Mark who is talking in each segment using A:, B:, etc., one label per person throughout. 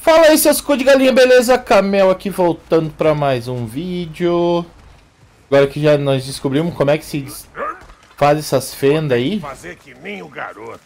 A: Fala aí, seus cu de galinha, beleza? Camel aqui voltando pra mais um vídeo. Agora que já nós descobrimos como é que se faz essas fendas aí.
B: Fazer que nem o garoto.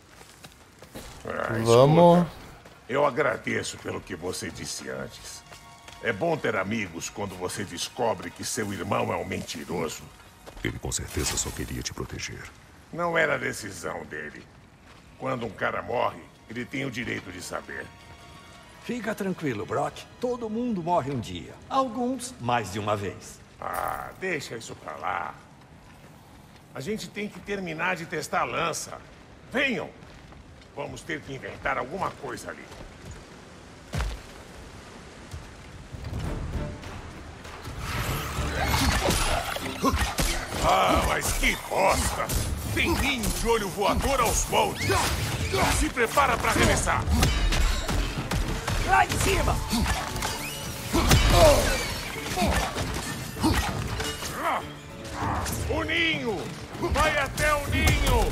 A: Vamos.
B: Escuta, eu agradeço pelo que você disse antes. É bom ter amigos quando você descobre que seu irmão é um mentiroso.
C: Ele com certeza só queria te proteger.
B: Não era a decisão dele. Quando um cara morre, ele tem o direito de saber.
D: Fica tranquilo, Brock. Todo mundo morre um dia. Alguns, mais de uma vez.
B: Ah, deixa isso pra lá. A gente tem que terminar de testar a lança. Venham! Vamos ter que inventar alguma coisa ali. Ah, mas que bosta! Tem ninho de olho voador aos moldes. Se prepara pra arremessar.
D: Lá em cima!
B: O ninho! Vai até o ninho!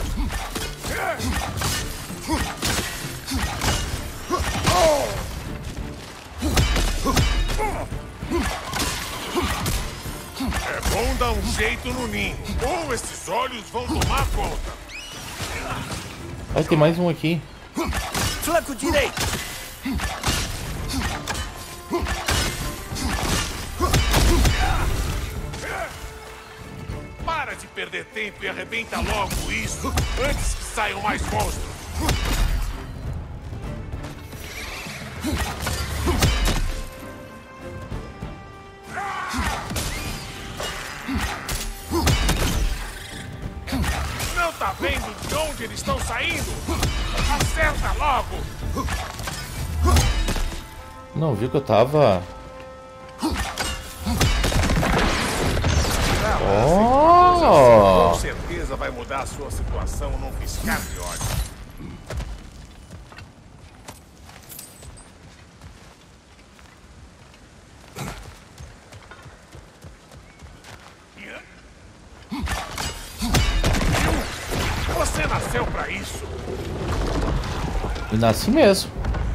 B: É bom dar um jeito no ninho, ou esses olhos vão tomar conta.
A: Vai ter mais um aqui.
D: Flanco direito!
B: Para de perder tempo e arrebenta logo isso, antes que saiam mais monstros. Não tá vendo de onde eles estão saindo? Acerta logo!
A: Não viu que eu tava. Oh!
B: Com certeza vai mudar a sua situação num piscar de olhos. Você nasceu pra isso.
A: Eu nasci mesmo.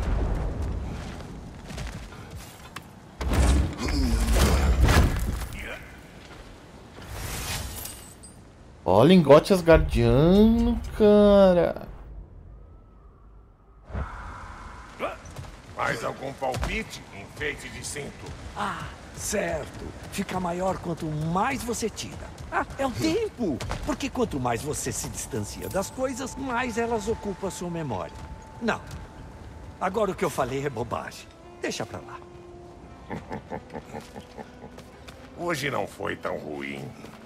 A: Ó, lingote asgardiano, cara.
B: Mais algum palpite? Enfeite de cinto.
D: Ah, certo. Fica maior quanto mais você tira. Ah, é o tempo. Porque quanto mais você se distancia das coisas, mais elas ocupam a sua memória. Não. Agora o que eu falei é bobagem. Deixa pra lá.
B: Hoje não foi tão ruim.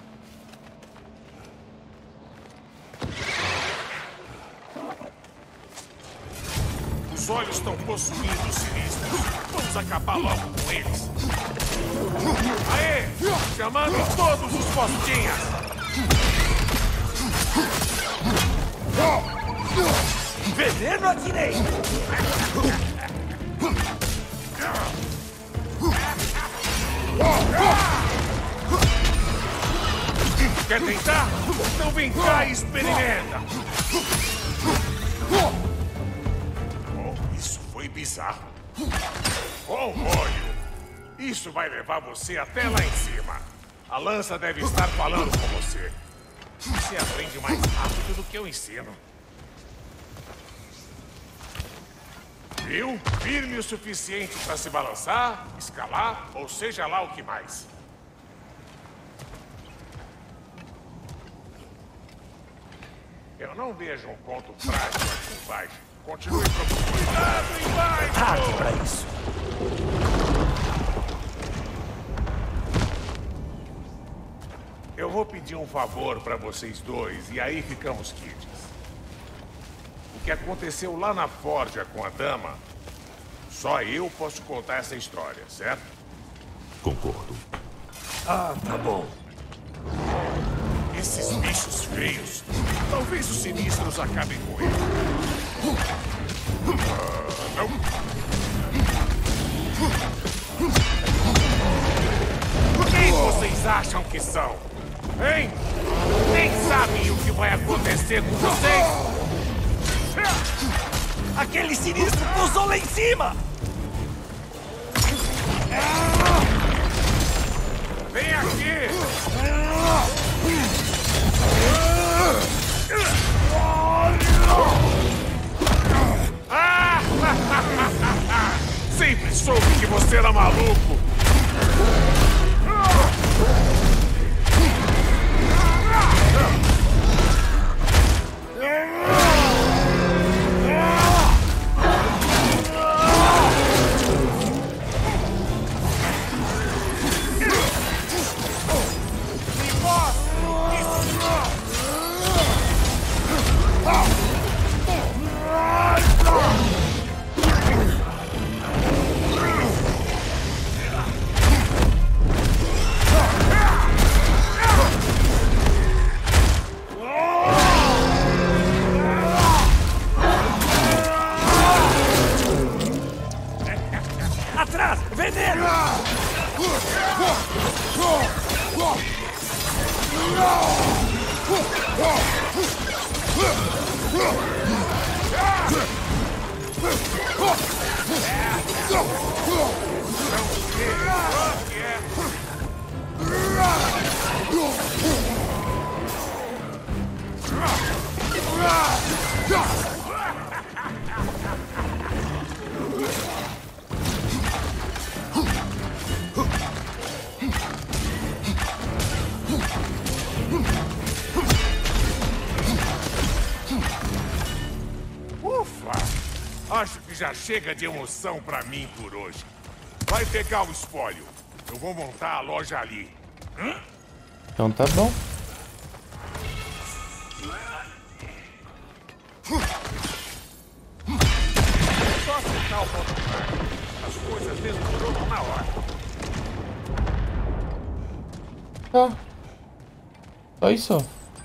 B: Os olhos estão possuindo os sinistros. Vamos acabar logo com eles. Aê! Chamando todos os postinhas!
D: Veneno à direita!
B: Quer tentar? Então vem cá e experimenta! Isso foi bizarro. Oh, molho! Isso vai levar você até lá em cima. A lança deve estar falando com você. Você aprende mais rápido do que eu ensino. Viu? Firme o suficiente para se balançar, escalar, ou seja lá o que mais. Eu não vejo um ponto frágil aqui embaixo. Continue procurando. Cuidado embaixo!
D: Tarde pra isso.
B: Eu vou pedir um favor para vocês dois e aí ficamos quites. O que aconteceu lá na forja com a dama, só eu posso contar essa história, certo?
C: Concordo.
D: Ah, tá bom.
B: Esses bichos feios, talvez os sinistros acabem com eles. Não. Quem vocês acham que são? Hein? Nem sabem o que vai acontecer com vocês?
D: Aquele sinistro pousou lá em cima!
B: Vem aqui! Sempre soube que você era maluco!
D: Atrás! Veneno!
B: Ufa! Acho que já chega de emoção pra mim por hoje. Vai pegar o espólio. Eu vou montar a loja ali.
A: Então tá bom.
B: Só acertar o botão. As coisas dentro do jogo na hora.
A: Tá. Só isso.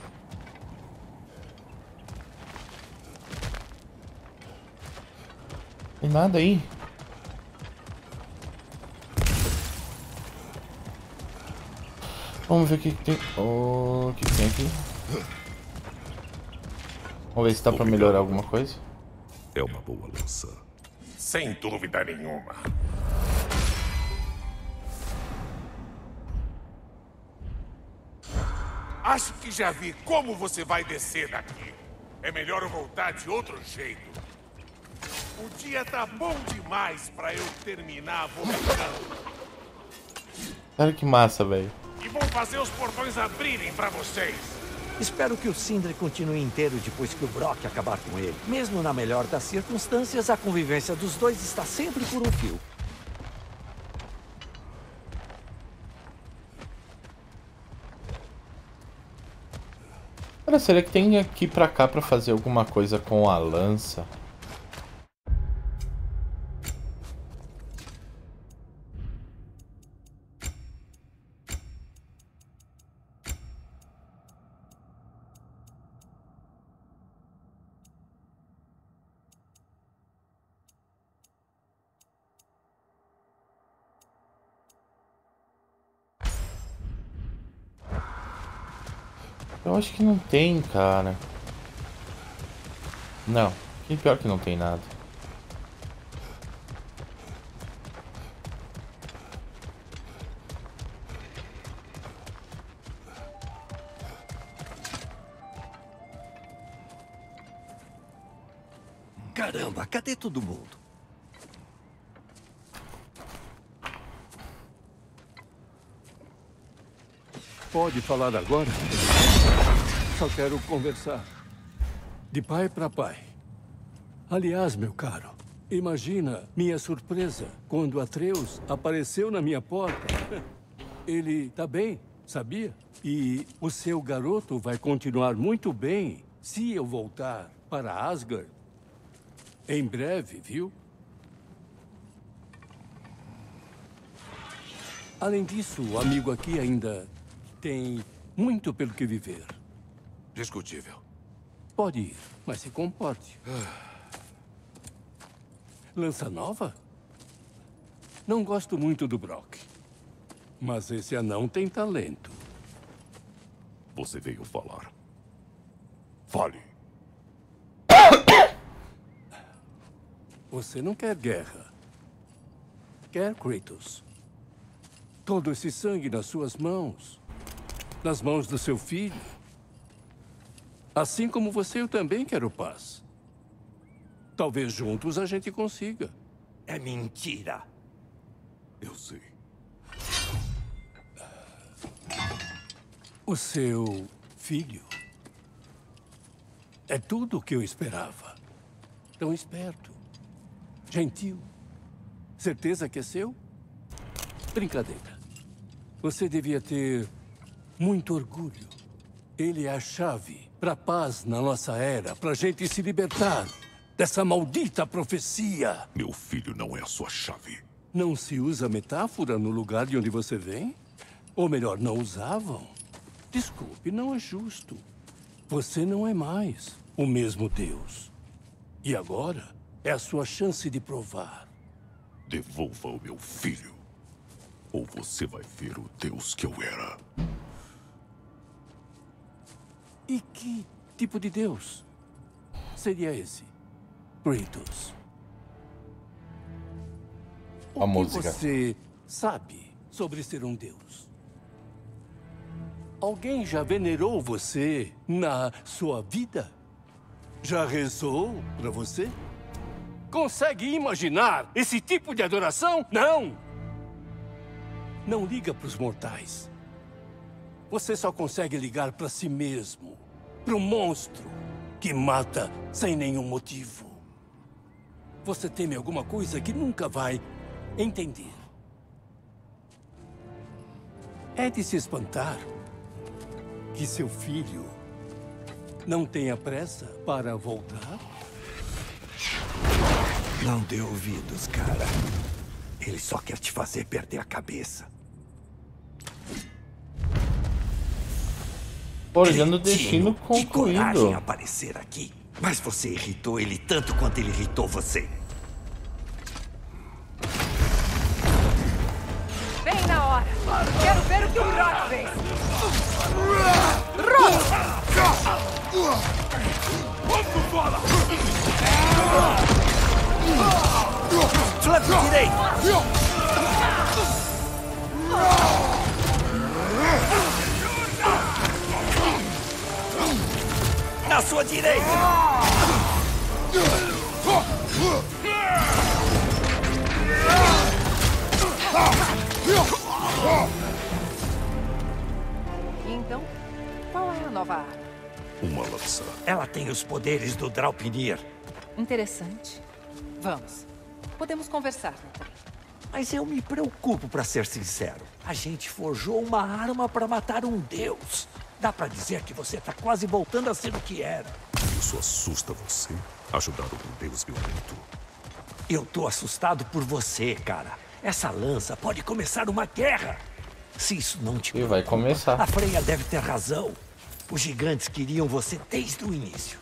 A: Tem nada aí. Vamos ver o que tem. O que tem aqui? Vamos ver se dá pra melhorar alguma coisa.
C: É uma boa lança.
B: Sem dúvida nenhuma. Acho que já vi como você vai descer daqui. É melhor eu voltar de outro jeito. O dia tá bom demais pra eu terminar vomitando.
A: Cara, que massa, velho.
B: E vou fazer os portões abrirem pra vocês.
D: Espero que o Sindri continue inteiro depois que o Brock acabar com ele. Mesmo na melhor das circunstâncias, a convivência dos dois está sempre por um fio.
A: Cara, será que tem aqui pra cá pra fazer alguma coisa com a lança? Eu acho que não tem, cara. Não, que pior que não tem nada.
D: Caramba, cadê todo mundo?
E: Pode falar agora? Só quero conversar. De pai para pai. Aliás, meu caro, imagina minha surpresa quando Atreus apareceu na minha porta. Ele tá bem, sabia? E o seu garoto vai continuar muito bem se eu voltar para Asgard. Em breve, viu? Além disso, o amigo aqui ainda tem muito pelo que viver.
B: Discutível.
E: Pode ir, mas se comporte. Lança nova? Não gosto muito do Brock. Mas esse anão tem talento.
C: Você veio falar. Fale.
E: Você não quer guerra. Quer Kratos. todo esse sangue nas suas mãos. Nas mãos do seu filho. Assim como você, eu também quero paz. Talvez juntos a gente consiga.
D: É mentira.
C: Eu sei.
E: O seu filho é tudo o que eu esperava. Tão esperto, gentil. Certeza que é seu? Brincadeira. Você devia ter muito orgulho. Ele é a chave para a paz na nossa era, para a gente se libertar dessa maldita profecia.
C: Meu filho não é a sua chave.
E: Não se usa metáfora no lugar de onde você vem? Ou melhor, não usavam? Desculpe, não é justo. Você não é mais o mesmo Deus. E agora é a sua chance de provar.
C: Devolva o meu filho. Ou você vai ver o Deus que eu era.
E: E que tipo de Deus seria esse, Kratos?
A: A
E: O
A: música.
E: que você sabe sobre ser um Deus? Alguém já venerou você na sua vida? Já rezou para você? Consegue imaginar esse tipo de adoração? Não! Não liga para os mortais. Você só consegue ligar para si mesmo. Para o monstro que mata sem nenhum motivo. Você teme alguma coisa que nunca vai entender. É de se espantar que seu filho não tenha pressa para voltar?
D: Não dê ouvidos, cara. Ele só quer te fazer perder a cabeça.
A: Forjando o destino
D: Que coragem
A: concluído.
D: aparecer aqui. Mas você irritou ele tanto quanto ele irritou você.
F: Bem na hora. Quero ver o que o Rock fez. Rock!
D: Flanco direito! Na sua direita!
F: Então, qual é a nova arma?
C: Uma lança.
D: Ela tem os poderes do Draupnir.
F: Interessante. Vamos. Podemos conversar.
D: Mas eu me preocupo, pra ser sincero. A gente forjou uma arma pra matar um deus. Dá pra dizer que você tá quase voltando a ser o que era.
C: Isso assusta você? Ajudar um Deus violento?
D: Eu tô assustado por você, cara. Essa lança pode começar uma guerra. Se isso não te
A: E vai começar.
D: A Freya deve ter razão. Os gigantes queriam você desde o início.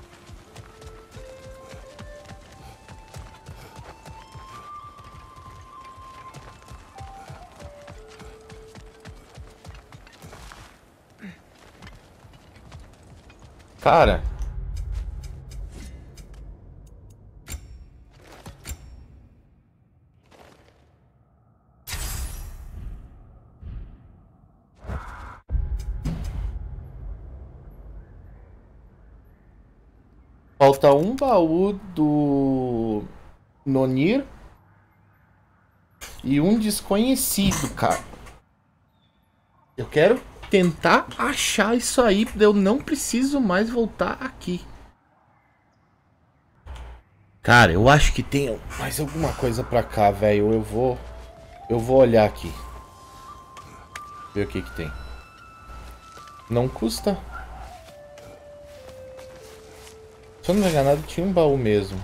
A: Cara. Falta um baú do Nonir e um desconhecido, cara. Eu quero tentar achar isso aí, eu não preciso mais voltar aqui. Cara, eu acho que tem mais alguma coisa pra cá, velho. Eu vou olhar aqui. Ver o que que tem. Não custa. Se eu não me engano, tinha um baú mesmo.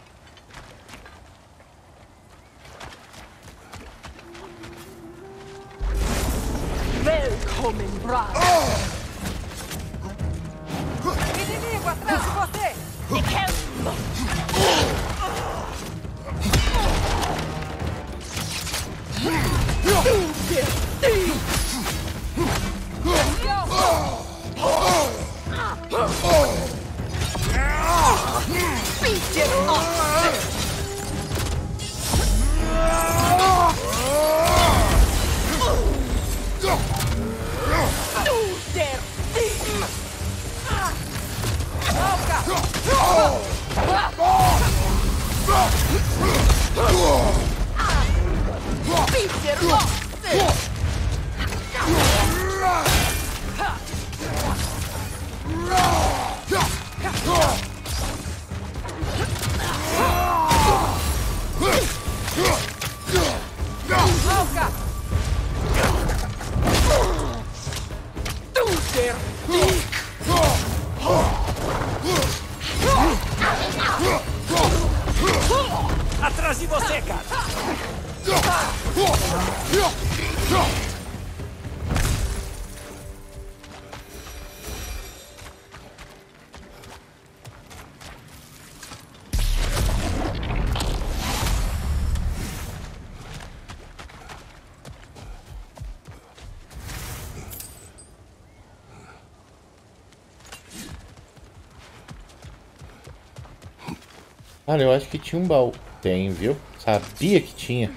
F: Willkommen, Brad! Inimigo atrás de você! ser você! Alca!
D: Atrás de você, cara!
A: Cara, eu acho que tinha um baú. Tem, viu? Sabia que tinha.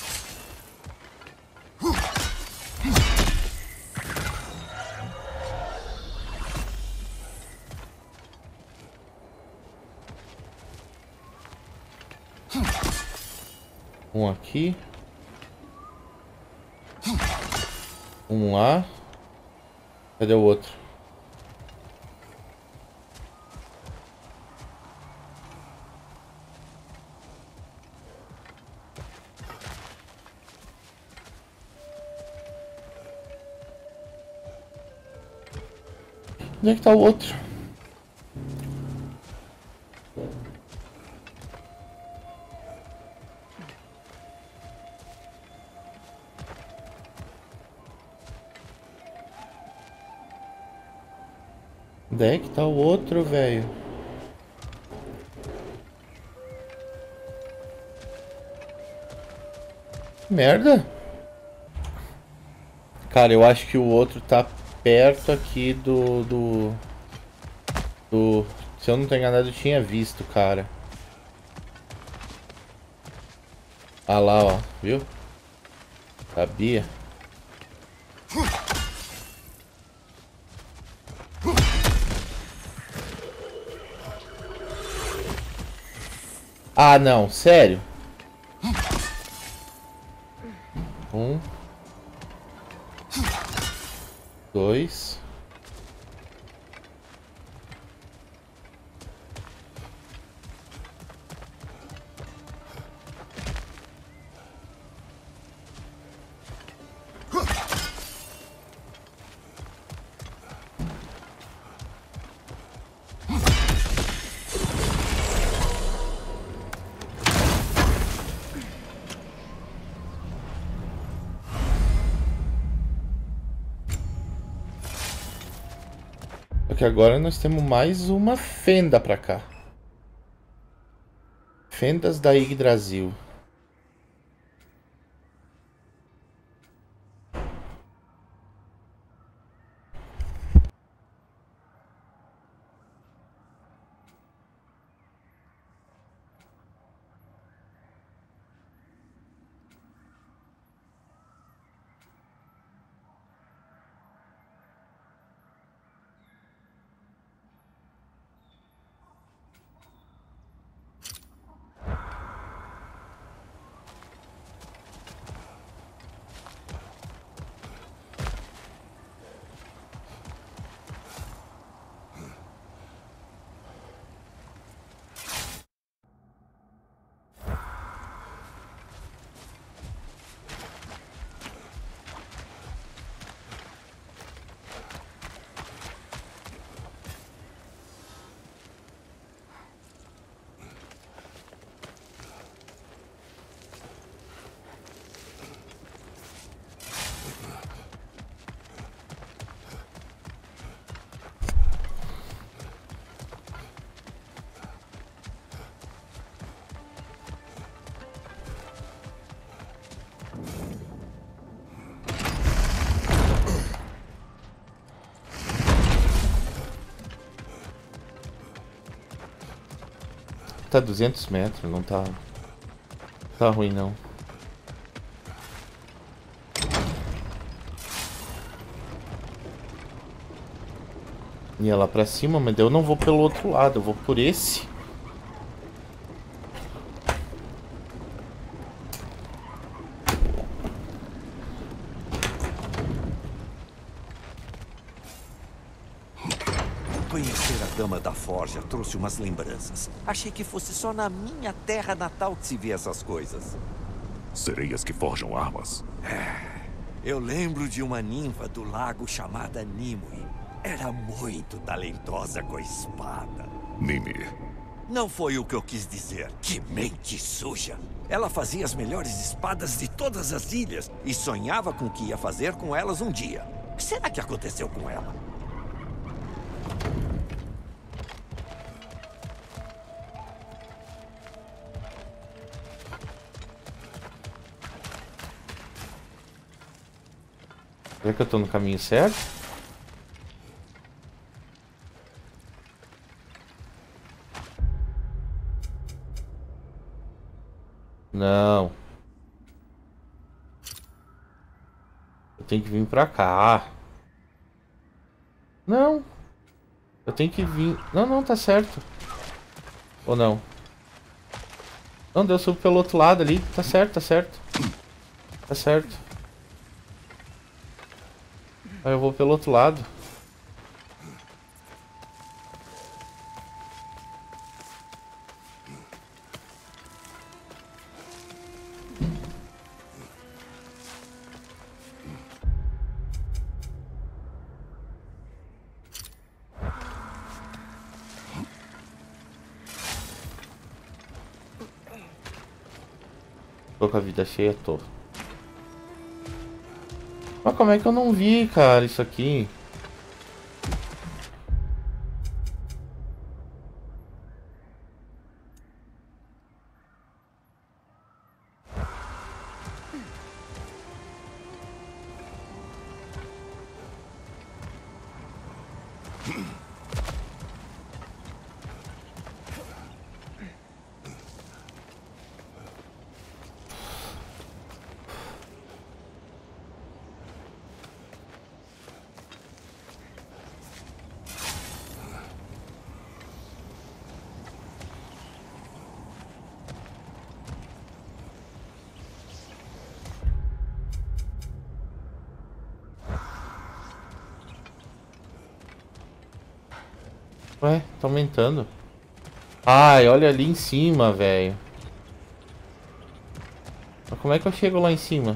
A: Um aqui. Um lá. Cadê o outro? Onde é que tá o outro? Onde é que tá o outro, velho? Merda! Cara, eu acho que o outro tá perto aqui do... Se eu não tô enganado, eu tinha visto, cara. Ah lá, ó. Viu? Sabia. Ah, não. Sério? Um. Dois. Porque agora nós temos mais uma fenda pra cá. Fendas da Yggdrasil. Tá 200 metros, não tá... Tá ruim, não. Ia lá pra cima, mas eu não vou pelo outro lado, eu vou por esse.
D: dama da forja trouxe umas lembranças. Achei que fosse só na minha terra natal que se vê essas coisas.
C: Sereias que forjam armas.
D: Eu lembro de uma ninfa do lago chamada Nimue. Era muito talentosa com a espada.
C: Nimi.
D: Não foi o que eu quis dizer. Que mente suja! Ela fazia as melhores espadas de todas as ilhas e sonhava com o que ia fazer com elas um dia. O que será que aconteceu com ela?
A: Será que eu tô no caminho certo? Não. Eu tenho que vir pra cá. Não. Eu tenho que vir... Não, não, tá certo. Ou não? Não, eu subo pelo outro lado ali. Tá certo, tá certo. Tá certo. Aí eu vou pelo outro lado. Tô com a vida cheia, tô. Mas como é que eu não vi, cara, isso aqui? Ué, tá aumentando. Ai, olha ali em cima, velho. Mas como é que eu chego lá em cima?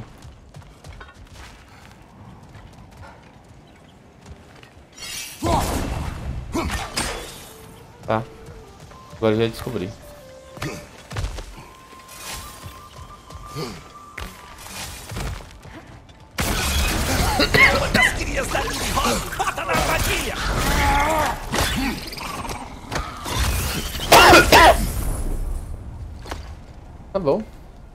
A: Tá. Agora já descobri.
D: Das crianças de rosa, bota na armadilha!
A: Tá bom.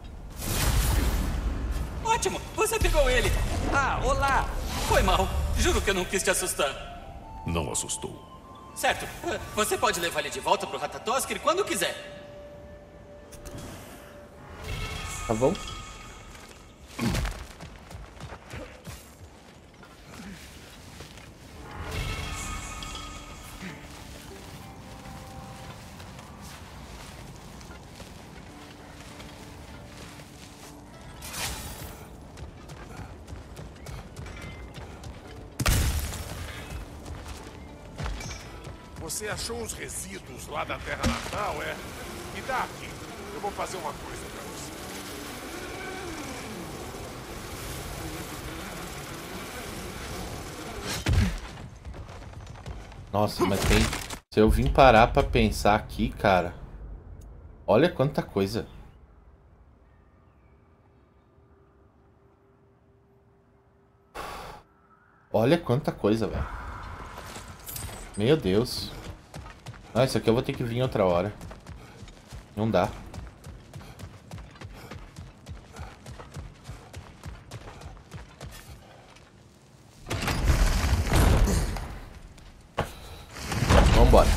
G: Ótimo, você pegou ele.
D: Ah, olá!
G: Foi mal. Juro que eu não quis te assustar.
C: Não assustou.
G: Certo, você pode levar ele de volta pro Ratatoskr quando quiser.
A: Tá bom.
B: Você achou os resíduos lá da Terra Natal, é? Me dá aqui. Eu vou fazer uma coisa pra você.
A: Nossa, mas tem... Se eu vim parar pra pensar aqui, cara... Olha quanta coisa. Olha quanta coisa, velho. Meu Deus. Ah, isso aqui eu vou ter que vir outra hora. Não dá. Vambora.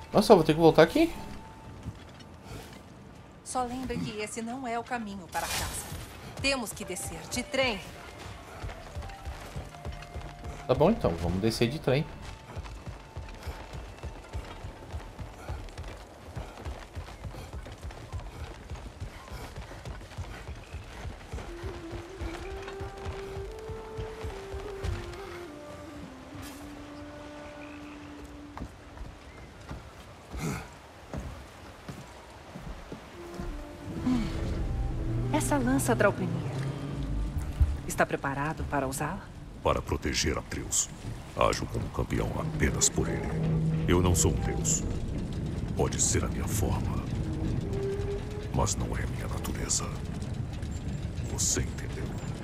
A: Nossa, eu vou ter que voltar aqui?
F: Só lembre que esse não é o caminho para casa. Temos que descer de trem.
A: Tá bom então, vamos descer de trem.
F: Essa lança Draupnir. Está preparado para usá-la?
C: Para proteger Atreus, ajo como campeão apenas por ele. Eu não sou um deus. Pode ser a minha forma, mas não é minha natureza. Você entendeu?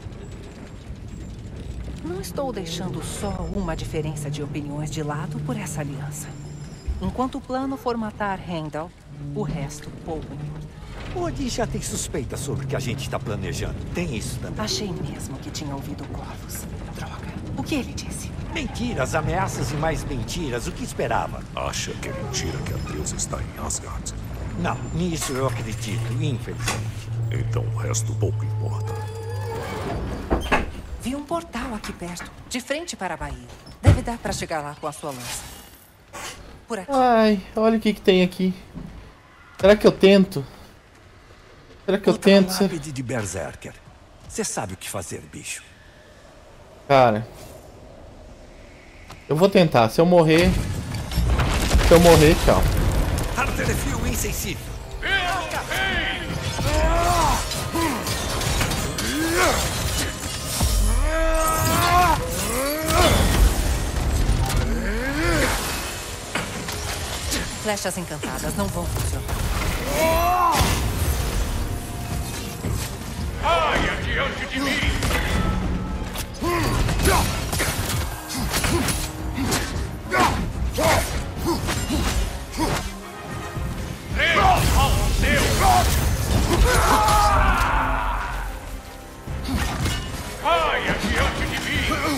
F: Não estou deixando só uma diferença de opiniões de lado por essa aliança. Enquanto o plano for matar Heimdall, o resto pouco importa.
D: O Odin já tem suspeita sobre o que a gente está planejando. Tem isso também.
F: Achei mesmo que tinha ouvido Corvus. Droga. O que ele disse?
D: Mentiras, ameaças e mais mentiras. O que esperava?
C: Acha que é mentira que Atreus está em Asgard?
D: Não, nisso eu acredito, infelizmente.
C: Então o resto pouco importa.
F: Vi um portal aqui perto, de frente para a Bahia. Deve dar para chegar lá com a sua lança. Por aqui.
A: Ai, olha o que tem aqui. Será que eu tento? Será que eu tento?
D: Lápide de Berserker. Você sabe o que fazer, bicho.
A: Cara, eu vou tentar. Se eu morrer, tchau.
D: Artelefio insensível.
F: Flechas encantadas não vão funcionar.
B: Caia diante de mim! Caia diante de mim!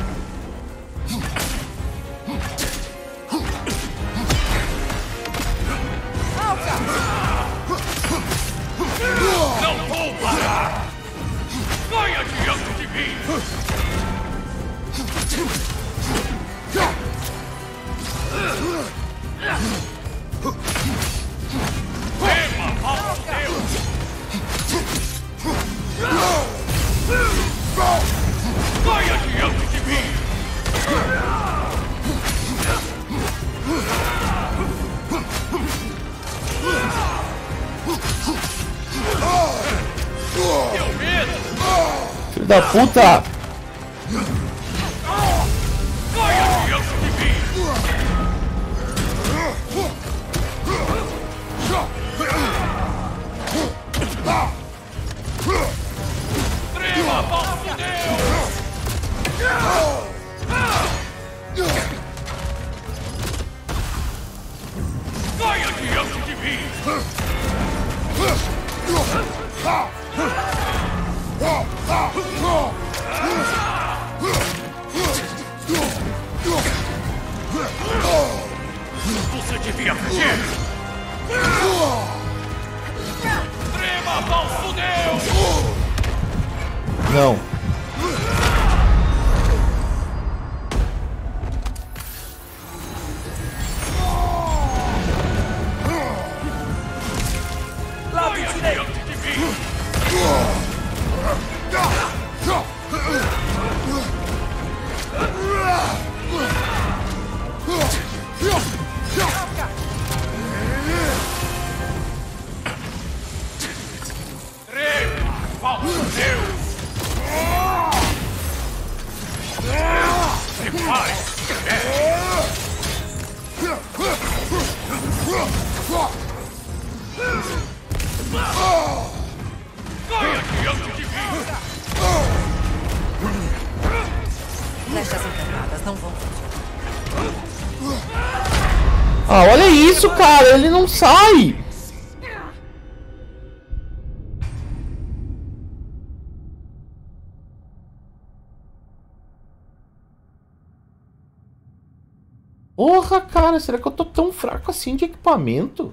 B: Não vou parar! Caia diante de mim! Tema ao Deus! Caia diante de mim!
A: Filho da puta!
B: Caia diante de mim! Trema, falso Deus! Caia diante de mim! Você devia fugir! Trema, falso Deus!
A: Não.
D: Lado
B: Caia
D: direito.
B: diante de mim! Trema, falso Deus! Prepare-se! Caia diante de mim!
F: Flechas encantadas não vão funcionar.
A: Ah, olha isso, cara. Ele não sai. Porra, cara, será que eu tô tão fraco assim de equipamento?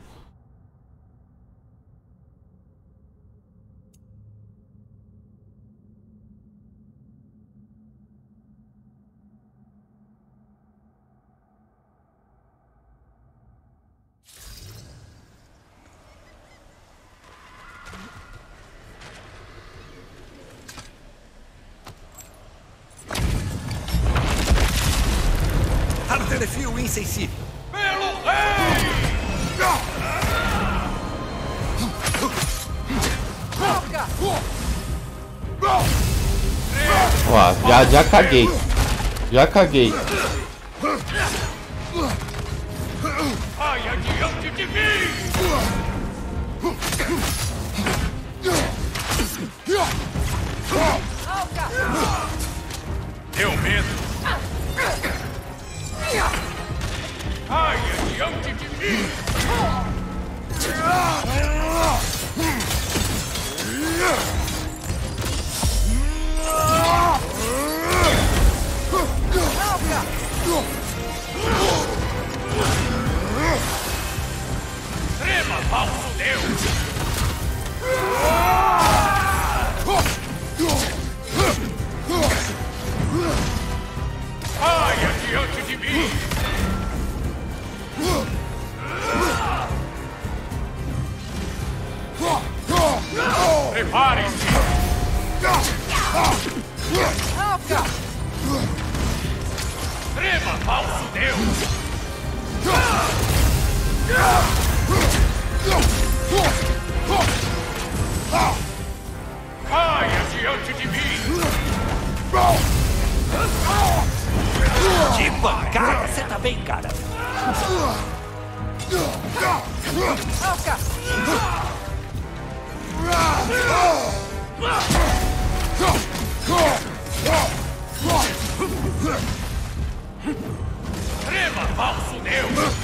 D: Artelefio insensível.
B: Pelo rei!
A: Ó, já caguei. Já caguei.
B: Ai, adiante de mim! Deu medo? Ai, adiante de mim! Trema, falso Deus! Ai, adiante de mim! Preparem-se! Trema, falso Deus! Ai, adiante de mim!
D: Que pancada! Você tá bem, cara?
B: Trema, falso Deus!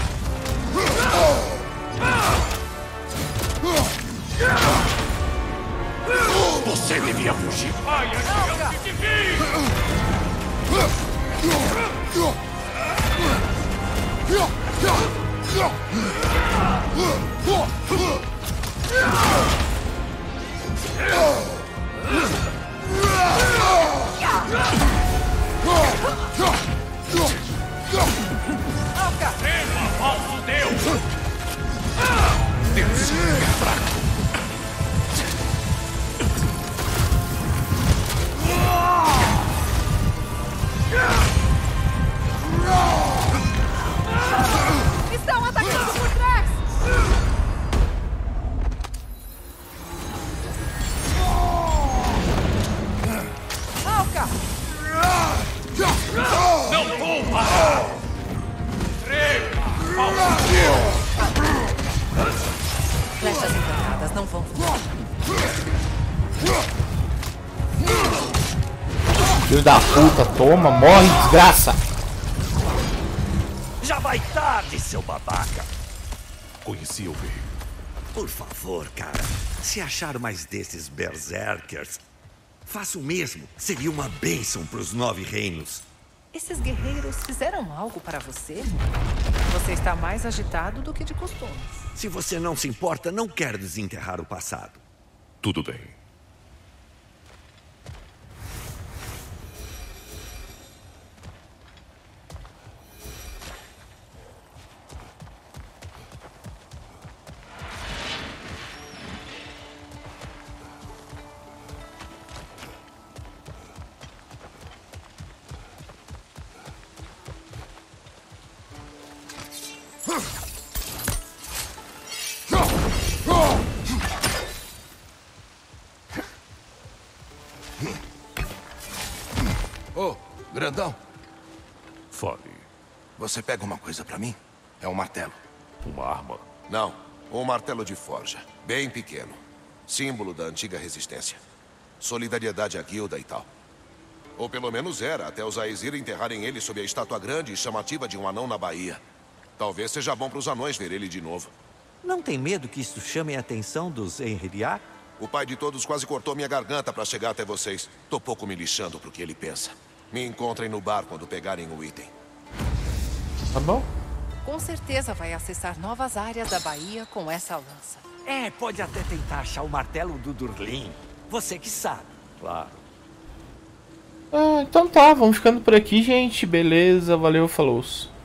B: Você devia fugir! Ai, adiante de mim! Trema, falso Deus! Deus é fraco!
F: Estão atacando por trás! Alca!
B: Não vou parar! Trema, falso Deus!
F: Flechas encantadas não vão funcionar.
A: Filho da puta, toma, morre, desgraça!
D: Já vai tarde, seu babaca.
C: Conheci o rei.
D: Por favor, cara. Se achar mais desses berserkers, faça o mesmo. Seria uma bênção para os 9 reinos.
F: Esses guerreiros fizeram algo para você? Você está mais agitado do que de costume.
D: Se você não se importa, não quero desenterrar o passado.
C: Tudo bem.
H: Ô, grandão,
C: Fale.
H: você pega uma coisa pra mim? É um martelo.
C: Uma arma.
H: Não, um martelo de forja. Bem pequeno. Símbolo da antiga resistência. Solidariedade à guilda e tal. Ou pelo menos era, até os Aesir enterrarem ele sob a estátua grande e chamativa de um anão na Bahia. Talvez seja bom para os anões ver ele de novo.
D: Não tem medo que isso chame a atenção dos Enheriar?
H: O pai de todos quase cortou minha garganta para chegar até vocês. Tô pouco me lixando pro que ele pensa. Me encontrem no bar quando pegarem o item.
A: Tá bom?
F: Com certeza vai acessar novas áreas da Baía com essa lança.
D: Pode até tentar achar o martelo do Durlin. Você que sabe, claro.
A: Então tá, vamos ficando por aqui, gente. Beleza, valeu, falou.